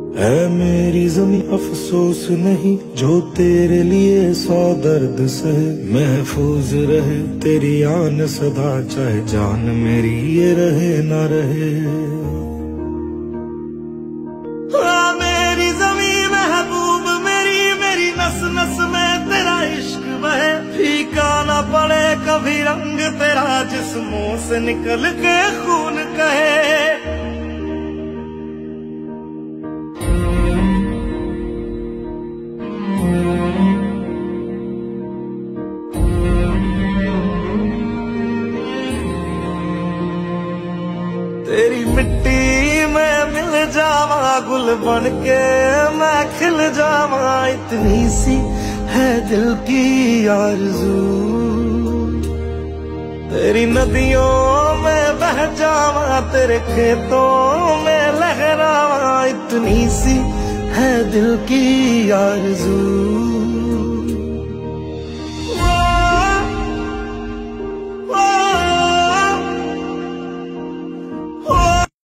है मेरी जमी अफसोस नहीं जो तेरे लिए 100 दर्द सहे। महफूज रहे तेरी आन सदा, चाहे जान मेरी ये रहे ना रहे। मेरी जमी महबूब मेरी, मेरी नस नस में तेरा इश्क बहे। फीका ना पड़े कभी रंग तेरा, जिस्मों से निकल के खून कहे। तेरी मिट्टी में मिल जावा, गुल बन के मैं खिल जावा। इतनी सी है दिल की आरज़ू, तेरी नदियों में बह जावा, तेरे खेतों में लहरावा। इतनी सी है दिल की आरज़ू।